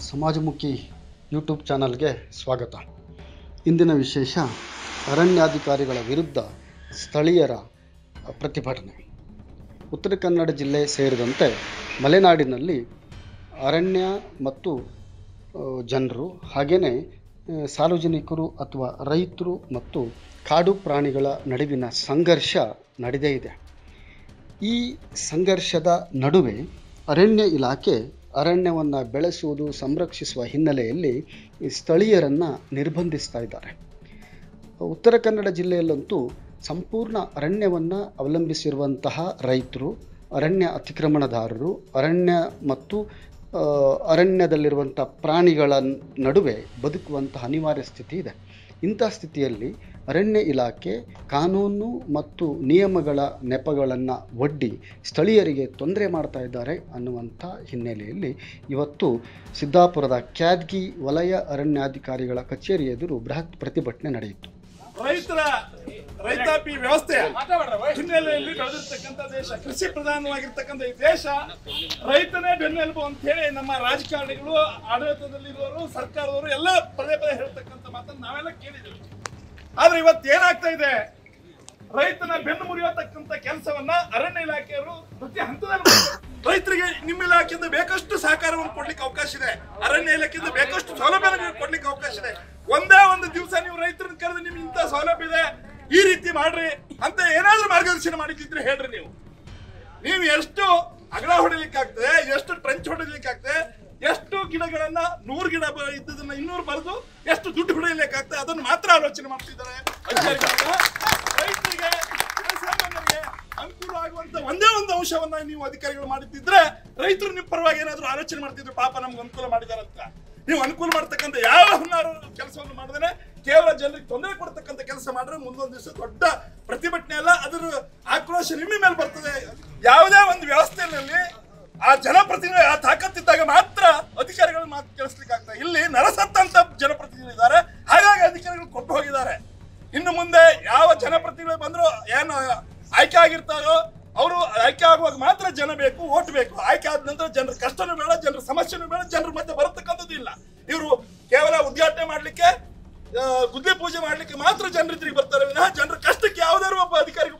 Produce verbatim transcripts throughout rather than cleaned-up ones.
ಸಮಾಜಮುಖಿ ಯೂಟ್ಯೂಬ್ ಚಾನಲ್ಗೆ ಸ್ವಾಗತ. ಇಂದಿನ ವಿಶೇಷ ಅರಣ್ಯಾಧಿಕಾರಿಗಳ ವಿರುದ್ಧ ಸ್ಥಳೀಯರ ಪ್ರತಿಭಟನೆ. ಉತ್ತರ ಕನ್ನಡ ಜಿಲ್ಲೆ ಸೇರಿದಂತೆ ಮಲೆನಾಡಿನಲ್ಲಿ ಅರಣ್ಯ ಮತ್ತು ಜನರು ಹಾಗೆಯೇ ಸಾರ್ವಜನಿಕರು ಅಥವಾ ರೈತರು ಮತ್ತು ಕಾಡು ಪ್ರಾಣಿಗಳ ನಡುವಿನ ಸಂಘರ್ಷ ನಡೆದೇ ಇದೆ. ಈ ಸಂಘರ್ಷದ ನಡುವೆ ಅರಣ್ಯ ಇಲಾಖೆ ಅರಣ್ಯವನ್ನು ಬೆಳೆಸುವುದು ಸಂರಕ್ಷಿಸುವ ಹಿನ್ನೆಲೆಯಲ್ಲಿ ಸ್ಥಳೀಯರನ್ನು ನಿರ್ಬಂಧಿಸ್ತಾ ಇದ್ದಾರೆ. ಉತ್ತರ ಕನ್ನಡ ಜಿಲ್ಲೆಯಲ್ಲಂತೂ ಸಂಪೂರ್ಣ ಅರಣ್ಯವನ್ನು ಅವಲಂಬಿಸಿರುವಂತಹ ರೈತರು, ಅರಣ್ಯ ಅತಿಕ್ರಮಣದಾರರು, ಅರಣ್ಯ ಮತ್ತು ಅರಣ್ಯದಲ್ಲಿರುವಂಥ ಪ್ರಾಣಿಗಳ ನಡುವೆ ಬದುಕುವಂತಹ ಅನಿವಾರ್ಯ ಸ್ಥಿತಿ ಇದೆ. ಇಂಥ ಸ್ಥಿತಿಯಲ್ಲಿ ಅರಣ್ಯ ಇಲಾಖೆ ಕಾನೂನು ಮತ್ತು ನಿಯಮಗಳ ನೆಪಗಳನ್ನು ಒಡ್ಡಿ ಸ್ಥಳೀಯರಿಗೆ ತೊಂದರೆ ಮಾಡ್ತಾ ಇದ್ದಾರೆ ಅನ್ನುವಂಥ ಹಿನ್ನೆಲೆಯಲ್ಲಿ ಇವತ್ತು ಸಿದ್ದಾಪುರದ ಕ್ಯಾದ್ಗಿ ವಲಯ ಅರಣ್ಯಾಧಿಕಾರಿಗಳ ಕಚೇರಿ ಎದುರು ಬೃಹತ್ ಪ್ರತಿಭಟನೆ ನಡೆಯಿತು. ರೈತರ ರೈತಾಪಿ ವ್ಯವಸ್ಥೆ ಹಿನ್ನೆಲೆಯಲ್ಲಿ ಬೆಳೆದಿರ್ತಕ್ಕಂಥ ದೇಶ, ಕೃಷಿ ಪ್ರಧಾನವಾಗಿರ್ತಕ್ಕಂಥ ಈ ದೇಶ ರೈತನೇ ಬೆನ್ನೆಲುಬು ಅಂತ ಹೇಳಿ ನಮ್ಮ ರಾಜಕಾರಣಿಗಳು, ಆಡಳಿತದಲ್ಲಿರುವವರು, ಸರ್ಕಾರದವರು ಎಲ್ಲ ಪದೇ ಪದೇ ಹೇಳ್ತಕ್ಕಂಥ ಮಾತನ್ನು ನಾವೆಲ್ಲ ಕೇಳಿದ್ದೀವಿ. ಆದ್ರೆ ಇವತ್ತು ಏನಾಗ್ತಾ ಇದೆ, ರೈತನ ಬೆನ್ನು ಮುರಿಯತಕ್ಕಂಥ ಕೆಲಸವನ್ನ ಅರಣ್ಯ ಇಲಾಖೆಯವರು ಪ್ರತಿ ಹಂತದಲ್ಲಿ ರೈತರಿಗೆ ನಿಮ್ಮ ಇಲಾಖೆಯಿಂದ ಬೇಕಷ್ಟು ಸಹಕಾರವನ್ನು ಕೊಡ್ಲಿಕ್ಕೆ ಅವಕಾಶ ಇದೆ, ಅರಣ್ಯ ಇಲಾಖೆಯಿಂದ ಬೇಕಷ್ಟು ಸೌಲಭ್ಯ ಕೊಡ್ಲಿಕ್ಕೆ ಅವಕಾಶ ಇದೆ. ಒಂದೇ ಒಂದು ದಿವಸ ನೀವು ರೈತರನ್ನ ಕರೆದು ನಿಮ್ಗೆ ಇಂಥ ಸೌಲಭ್ಯ ಇದೆ, ಈ ರೀತಿ ಮಾಡ್ರಿ ಅಂತ ಏನಾದ್ರೂ ಮಾರ್ಗದರ್ಶನ ಮಾಡಿದ್ರೆ ಹೇಳ್ರಿ. ನೀವು ನೀವು ಎಷ್ಟು ಅಗಲ ಹೊಡಿಲಿಕ್ಕೆ ಆಗ್ತದೆ, ಎಷ್ಟು ಟ್ರಂಚ್ ಹೊಡಿಲಿಕ್ಕೆ ಆಗ್ತದೆ, ಎಷ್ಟು ಗಿಡಗಳನ್ನ ನೂರು ಗಿಡ ಇದ್ದದನ್ನ ಇನ್ನೂರು ಬರೆದು ಎಷ್ಟು ದುಡ್ಡು ಹೊಡೆಯಲಿಕ್ಕೆ ಆಗ್ತದೆ, ಅದನ್ನು ಮಾತ್ರ ಆಲೋಚನೆ ಮಾಡ್ತಿದ್ದಾರೆ ಅಧಿಕಾರಿಗಳು. ರೈತರಿಗೆ, ಜನಸಾಮಾನ್ಯರಿಗೆ ಅನುಕೂಲ ಆಗುವಂತ ಒಂದೇ ಒಂದು ಅಂಶವನ್ನ ನೀವು ಅಧಿಕಾರಿಗಳು ಮಾಡುತ್ತಿದ್ರೆ ರೈತರು ನಿಮ್ಮ ಪರವಾಗಿ ಏನಾದ್ರು ಆಲೋಚನೆ ಮಾಡ್ತಿದ್ರು, ಪಾಪ ನಮ್ಗೆ ಅನುಕೂಲ ಮಾಡಿದಾರಂತ. ನೀವು ಅನುಕೂಲ ಮಾಡ್ತಕ್ಕಂಥ ಯಾವ ಹುನ್ನಾರು ಕೆಲಸವನ್ನು ಮಾಡಿದ್ರೆ ಕೇವಲ ಜನರಿಗೆ ತೊಂದರೆ ಕೊಡ್ತಕ್ಕಂಥ ಕೆಲಸ ಮಾಡಿದ್ರೆ ಮುಂದೊಂದು ದಿವಸ ದೊಡ್ಡ ಪ್ರತಿಭಟನೆ ಅಲ್ಲ, ಅದರ ಆಕ್ರೋಶ ನಿಮ್ಮ ಮೇಲೆ ಬರ್ತದೆ. ಯಾವುದೇ ಒಂದು ವ್ಯವಸ್ಥೆಯಲ್ಲಿ ಆ ಜನಪ್ರತಿನಿಧಿ ಆ ತಾಕತ್ತಿದ್ದಾಗ ಮಾತ್ರ ಅಧಿಕಾರಿಗಳು ಮಾತು ಕೇಳಿಸ್ಲಿಕ್ಕೆ ಆಗ್ತದೆ. ಇಲ್ಲಿ ನರಸತ್ತಂತ ಜನಪ್ರತಿನಿಧಿಗಳಿದ್ದಾರೆ, ಹಾಗಾಗಿ ಅಧಿಕಾರಿಗಳು ಕೊಟ್ಟು ಹೋಗಿದ್ದಾರೆ. ಇನ್ನು ಮುಂದೆ ಯಾವ ಜನಪ್ರತಿನಿಧಿಗಳು ಬಂದ್ರು ಏನು ಆಯ್ಕೆ ಆಗಿರ್ತಾರೋ ಅವರು ಆಯ್ಕೆ ಆಗುವಾಗ ಮಾತ್ರ ಜನ ಬೇಕು, ಓಟ್ ಬೇಕು. ಆಯ್ಕೆ ಆದ ನಂತರ ಜನರ ಕಷ್ಟನೂ ಬೇಡ, ಜನರ ಸಮಸ್ಯೆನೂ ಬೇಡ, ಜನರ ಮಧ್ಯೆ ಬರತಕ್ಕಂಥದ್ದು ಇಲ್ಲ. ಇವರು ಕೇವಲ ಉದ್ಘಾಟನೆ ಮಾಡ್ಲಿಕ್ಕೆ, ಗುದ್ಲಿ ಪೂಜೆ ಮಾಡ್ಲಿಕ್ಕೆ ಮಾತ್ರ ಜನರಿದ್ರಿಗೆ ಬರ್ತಾರೆ ವಿನಃ ಜನರ ಕಷ್ಟಕ್ಕೆ ಯಾವ್ದಾದ್ರು ಒಬ್ಬ ಅಧಿಕಾರಿಗಳು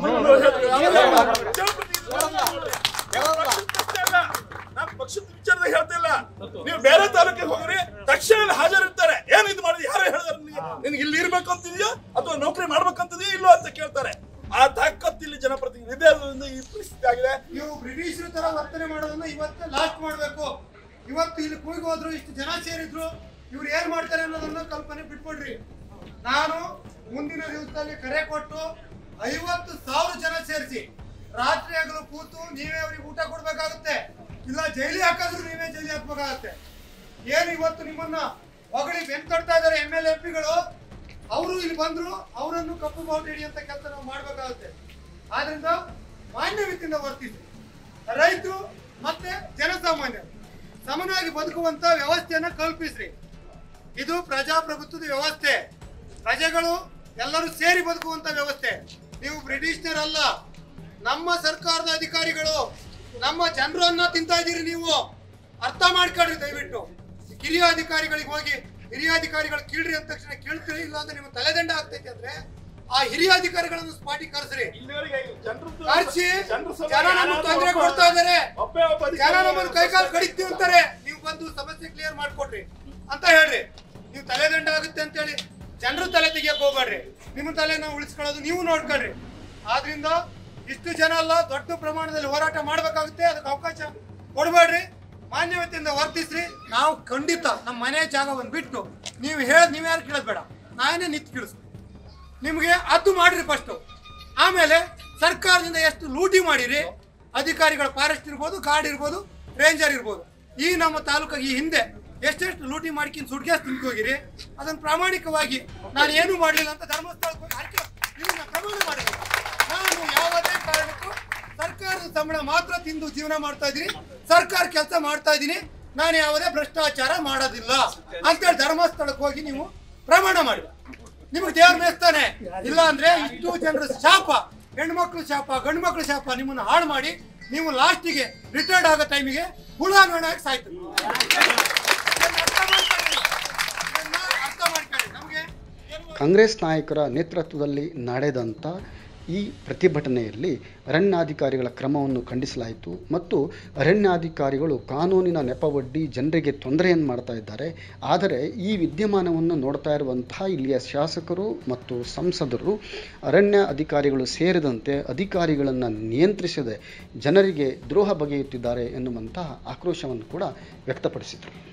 ನಾನು ಪಕ್ಷದ ವಿಚಾರದಾಗ ಹೇಳ್ತಾ ಇಲ್ಲ. ನೀವು ಬೇರೆ ತಾಲೂಕಿಗೆ ಹೋಗ್ರಿ, ತಕ್ಷಣ ಹಾಜರಿರ್ತಾರೆ. ಏನ್ ಇದು ಮಾಡಿದ್ರೆ ಯಾರು ಹೇಳಿದಾರೆ ನಿನ್ಗೆ ಇಲ್ಲಿ ಇರ್ಬೇಕು ಅಂತಿದ್ಯೋ ಅಥವಾ ನೌಕರಿ ಮಾಡ್ಬೇಕಂತಿದೆಯೋ ಇಲ್ಲೋ ಅಂತ ಕೇಳ್ತಾರೆ. ಆ ತಾಕತ್ತು ಇಲ್ಲಿ ಜನಪ್ರತಿನಿಧಿ ಇದೆ, ಅದರಿಂದ ಈ ಪರಿಸ್ಥಿತಿ ಆಗಿದೆ. ನೀವು ಬ್ರಿಟಿಷರ ತರ ವರ್ತನೆ ಮಾಡೋದನ್ನ ಇವತ್ತು ಲಾಸ್ಟ್ ಮಾಡ್ಬೇಕು. ಇವತ್ತು ಇಲ್ಲಿ ಕೂಗಿ ಹೋದ್ರು, ಇಷ್ಟು ಜನ ಸೇರಿದ್ರು, ಇವ್ರು ಏನ್ ಮಾಡ್ತಾರೆ ಅನ್ನೋದನ್ನ ಕಲ್ಪನೆ ಬಿಟ್ಕೊಡ್ರಿ. ನಾನು ಮುಂದಿನ ದಿವಸದಲ್ಲಿ ಕರೆ ಕೊಟ್ಟು ಐವತ್ತು ಸಾವಿರ ಜನ ಸೇರಿಸಿ ರಾತ್ರಿ ಹಗಲು ಕೂತು ನೀವೇ ಅವ್ರಿಗೆ ಊಟ ಕೊಡ್ಬೇಕಾಗುತ್ತೆ, ಇಲ್ಲ ಜೈಲಿ ಹಾಕಿದ್ರು ನೀವೇ ಜೈಲಿ ಹಾಕ್ಬೇಕಾಗತ್ತೆ. ಏನು ಇವತ್ತು ನಿಮ್ಮನ್ನ ಹೊಗಳಿ ಬೆಂತಡ್ತಾ ಇದಾರೆ ಎಮ್ ಎಲ್ ಎಂ ಪಿಗಳು, ಅವರು ಇಲ್ಲಿ ಬಂದ್ರು, ಅವರನ್ನು ಕಪ್ಪು ಬಾವುಟ ಹಿಡಿಯಂತ ಕೆಲಸ ನಾವು ಮಾಡ್ಬೇಕಾಗುತ್ತೆ. ಆದ್ರಿಂದ ಮಾನ್ಯವಿತಿಯಿಂದ ವರ್ತಿಸಿ ರೈತರು ಮತ್ತೆ ಜನಸಾಮಾನ್ಯರು ಸಮನಾಗಿ ಬದುಕುವಂತ ವ್ಯವಸ್ಥೆಯನ್ನ ಕಲ್ಪಿಸ್ರಿ. ಇದು ಪ್ರಜಾಪ್ರಭುತ್ವದ ವ್ಯವಸ್ಥೆ, ಪ್ರಜೆಗಳು ಎಲ್ಲರೂ ಸೇರಿ ಬದುಕುವಂತ ವ್ಯವಸ್ಥೆ. ನೀವು ಬ್ರಿಟಿಷ್ನರಲ್ಲ, ನಮ್ಮ ಸರ್ಕಾರದ ಅಧಿಕಾರಿಗಳು, ನಮ್ಮ ಜನರನ್ನ ತಿಂತಾ ಇದ್ದೀರಿ. ನೀವು ಅರ್ಥ ಮಾಡ್ಕೊಳ್ರಿ ದಯವಿಟ್ಟು. ಹಿರಿಯ ಅಧಿಕಾರಿಗಳಿಗೆ ಹೋಗಿ ಹಿರಿಯ ಅಧಿಕಾರಿಗಳು ಕೀಳ್ರಿ ಅಂದ ತಕ್ಷಣ ಕೇಳ್ತೀರಿ, ಇಲ್ಲ ಅಂದ್ರೆ ನಿಮ್ಮ ತಲೆದಂಡ ಆಗ್ತೈತಿ ಅಂದ್ರೆ ಆ ಹಿರಿಯ ಅಧಿಕಾರಿಗಳನ್ನು ಸ್ಪಾಟಿಗೆ ಕರೆಸ್ರಿ. ಕರ್ಸಿ ಜನ ನಮ್ಗೆ ತೊಂದರೆ ಕೊಡ್ತಾ ಇದಾರೆ, ಜನ ನಮ್ಮನ್ನು ಕೈಕಾಲು ಕಡಿತೀವಿ ಅಂತಾರೆ, ನೀವು ಬಂದು ಸಮಸ್ಯೆ ಕ್ಲಿಯರ್ ಮಾಡ್ಕೊಡ್ರಿ ಅಂತ ಹೇಳ್ರಿ. ನೀವು ತಲೆದಂಡ ಆಗುತ್ತೆ ಅಂತೇಳಿ ಜನರು ತಲೆ ತೆಗಿಯಕ್ ಹೋಗ್ಬೇಡ್ರಿ, ನಿಮ್ಮ ತಲೆ ನಾವು ಉಳಿಸ್ಕೊಳ್ಳೋದು ನೀವು ನೋಡ್ಕೊಳ್ರಿ. ಆದ್ರಿಂದ ಇಷ್ಟು ಜನ ಅಲ್ಲ, ದೊಡ್ಡ ಪ್ರಮಾಣದಲ್ಲಿ ಹೋರಾಟ ಮಾಡ್ಬೇಕಾಗುತ್ತೆ, ಅದಕ್ಕೆ ಅವಕಾಶ ಕೊಡ್ಬೇಡ್ರಿ, ಮಾನ್ಯತೆಯಿಂದ ವರ್ತಿಸ್ರಿ. ನಾವು ಖಂಡಿತ ನಮ್ಮ ಮನೆ ಜಾಗವನ್ನು ಬಿಟ್ಟು ನೀವು ಹೇಳದ್ ನೀವ್ ಯಾರು ಕೇಳೋದ್ ಬೇಡ, ನಾನೇ ನಿಂತು ಕೇಳಿಸ್ತೀನಿ. ನಿಮ್ಗೆ ಅದು ಮಾಡ್ರಿ ಫಸ್ಟ್, ಆಮೇಲೆ ಸರ್ಕಾರದಿಂದ ಎಷ್ಟು ಲೂಟಿ ಮಾಡಿರಿ, ಅಧಿಕಾರಿಗಳ ಫಾರೆಸ್ಟ್ ಇರ್ಬೋದು, ಗಾರ್ಡ್ ಇರ್ಬೋದು, ರೇಂಜರ್ ಇರ್ಬೋದು, ಈ ನಮ್ಮ ತಾಲೂಕಾಗಿ ಈ ಹಿಂದೆ ಎಷ್ಟೆಷ್ಟು ಲೂಟಿ ಮಾಡ್ಕೊಂಡು ಸುಡ್ಗ್ಯಾಸ್ ತಿನ್ಕೋಗಿರಿ, ಅದನ್ನು ಪ್ರಾಮಾಣಿಕವಾಗಿ ನಾನು ಏನು ಮಾಡಲಿಲ್ಲ ಅಂತ ಧರ್ಮಸ್ಥಳಕ್ಕೆ ಹೋಗಿ ಅರ್ಕೆ ಇದನ್ನ ಪ್ರಮಾಣ ಮಾಡಿದ್ದೀನಿ. ನಾನು ಯಾವುದೇ ಕಾರಣಕ್ಕೂ ಸರ್ಕಾರದ ಸಂಬಳ ಮಾತ್ರ ತಿಂದು ಜೀವನ ಮಾಡ್ತಾ ಇದ್ದೀನಿ, ಸರ್ಕಾರ ಕೆಲಸ ಮಾಡ್ತಾ ಇದ್ದೀನಿ, ನಾನು ಯಾವುದೇ ಭ್ರಷ್ಟಾಚಾರ ಮಾಡೋದಿಲ್ಲ ಅಂತೇಳಿ ಧರ್ಮಸ್ಥಳಕ್ಕೆ ಹೋಗಿ ನೀವು ಪ್ರಮಾಣ ಮಾಡಿ. ನಿಮಗೆ ದೇವ್ರ ಮೇಸ್ತಾನೆ, ಇಲ್ಲ ಅಂದ್ರೆ ಇಷ್ಟು ಜನರ ಶಾಪ, ಹೆಣ್ಮಕ್ಳು ಶಾಪ, ಗಂಡು ಮಕ್ಳು ಶಾಪ ನಿಮ್ಮನ್ನು ಹಾಳು ಮಾಡಿ ನೀವು ಲಾಸ್ಟಿಗೆ ರಿಟೈರ್ಡ್ ಆಗೋ ಟೈಮಿಗೆ ಹುಳ ನೋಡಾಗಿ ಸಾಯ್ತು. ಕಾಂಗ್ರೆಸ್ ನಾಯಕರ ನೇತೃತ್ವದಲ್ಲಿ ನಡೆದಂಥ ಈ ಪ್ರತಿಭಟನೆಯಲ್ಲಿ ಅರಣ್ಯಾಧಿಕಾರಿಗಳ ಕ್ರಮವನ್ನು ಖಂಡಿಸಲಾಯಿತು ಮತ್ತು ಅರಣ್ಯಾಧಿಕಾರಿಗಳು ಕಾನೂನಿನ ನೆಪವೊಡ್ಡಿ ಜನರಿಗೆ ತೊಂದರೆಯನ್ನು ಮಾಡ್ತಾ ಇದ್ದಾರೆ. ಆದರೆ ಈ ವಿದ್ಯಮಾನವನ್ನು ನೋಡ್ತಾ ಇರುವಂತಹ ಇಲ್ಲಿಯ ಶಾಸಕರು ಮತ್ತು ಸಂಸದರು ಅರಣ್ಯ ಅಧಿಕಾರಿಗಳು ಸೇರಿದಂತೆ ಅಧಿಕಾರಿಗಳನ್ನು ನಿಯಂತ್ರಿಸದೆ ಜನರಿಗೆ ದ್ರೋಹ ಬಗೆಯುತ್ತಿದ್ದಾರೆ ಎನ್ನುವಂತಹ ಆಕ್ರೋಶವನ್ನು ಕೂಡ ವ್ಯಕ್ತಪಡಿಸಿದರು.